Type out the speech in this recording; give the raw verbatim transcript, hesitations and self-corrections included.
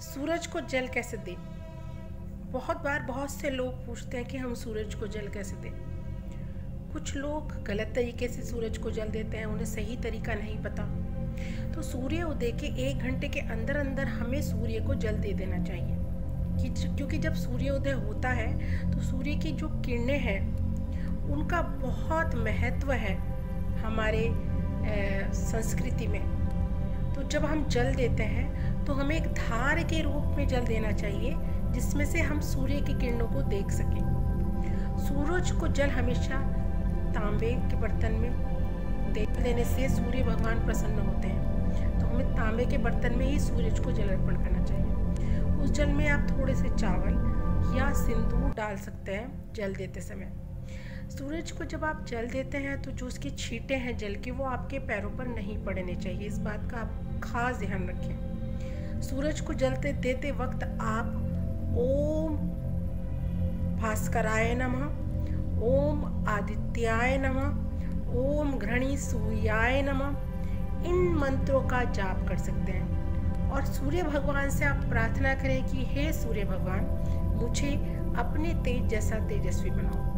सूरज को जल कैसे दें? बहुत बार बहुत से लोग पूछते हैं कि हम सूरज को जल कैसे दें। कुछ लोग गलत तरीके से सूरज को जल देते हैं, उन्हें सही तरीका नहीं पता। तो सूर्य उदय के एक घंटे के अंदर अंदर हमें सूर्य को जल दे देना चाहिए, कि क्योंकि जब सूर्योदय होता है तो सूर्य की जो किरणें हैं उनका बहुत महत्व है हमारे संस्कृति में। तो जब हम जल देते हैं तो हमें एक धार के रूप में जल देना चाहिए, जिसमें से हम सूर्य की किरणों को देख सकें। सूरज को जल हमेशा तांबे के बर्तन में दे देने से सूर्य भगवान प्रसन्न होते हैं। तो हमें तांबे के बर्तन में ही सूरज को जल अर्पण करना चाहिए। उस जल में आप थोड़े से चावल या सिंदूर डाल सकते हैं जल देते समय। सूरज को जब आप जल देते हैं तो जो उसकी छींटे हैं जल की, वो आपके पैरों पर नहीं पड़ने चाहिए। इस बात का आप खास ध्यान रखें। सूरज को जलते देते वक्त आप ओम भास्कराय नमः, ओम आदित्याय नमः, ओम घृणी सूर्याय नमः इन मंत्रों का जाप कर सकते हैं। और सूर्य भगवान से आप प्रार्थना करें कि हे सूर्य भगवान, मुझे अपने तेज जैसा तेजस्वी बनाओ।